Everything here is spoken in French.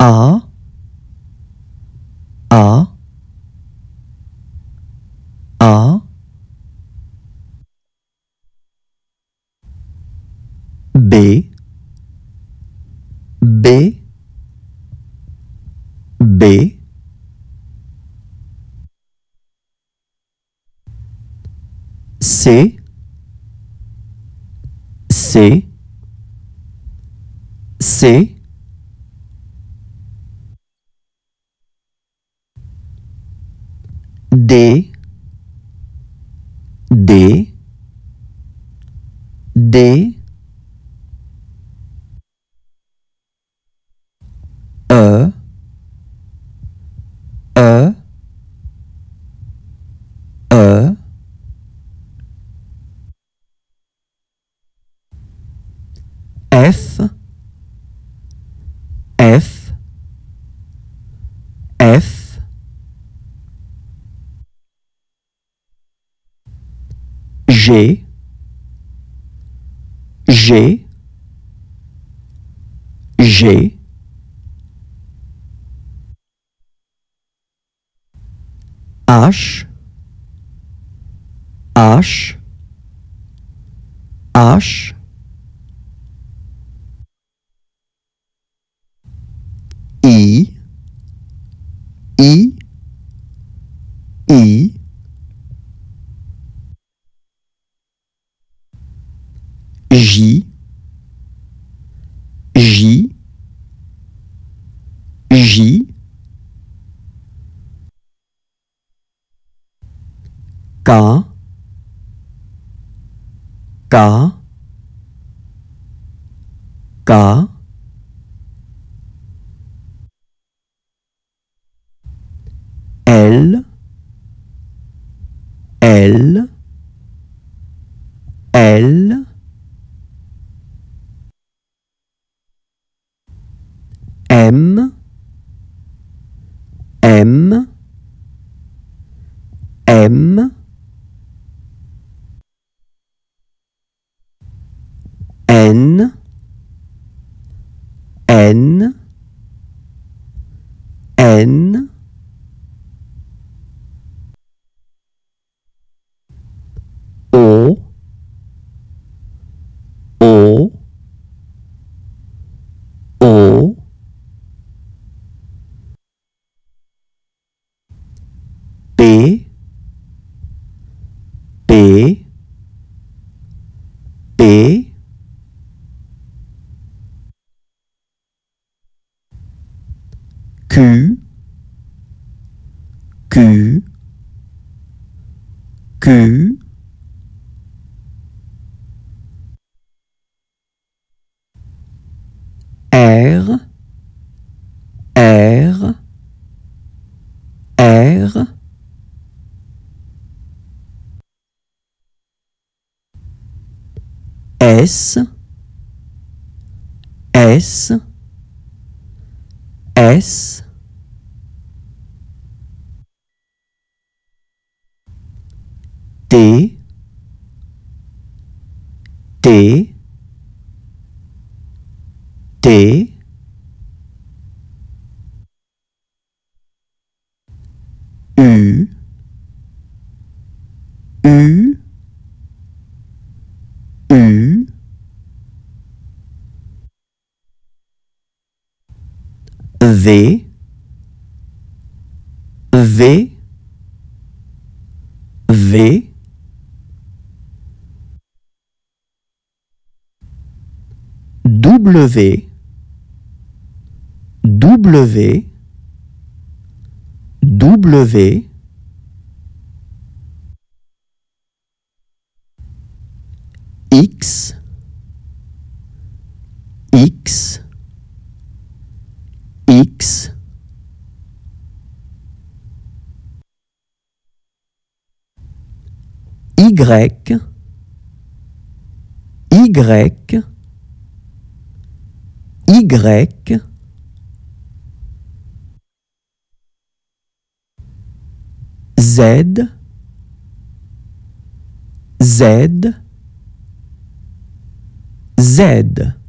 A, A, A, B, B, B, C, C, C, D, D, D, E, E, E, F, F, F, G, G, G, H, H, H, I, I, I, J, J, J, K, K, K, L, L, L, M, M, M, N, N, N, O, O, O, P, P, P, Q, Q, Q, R, R, R, S, S, S, T, T, T, U, U, U, V, V, V, W, W, W, X, X, X, Y, Y, Y, Z, Z, Z.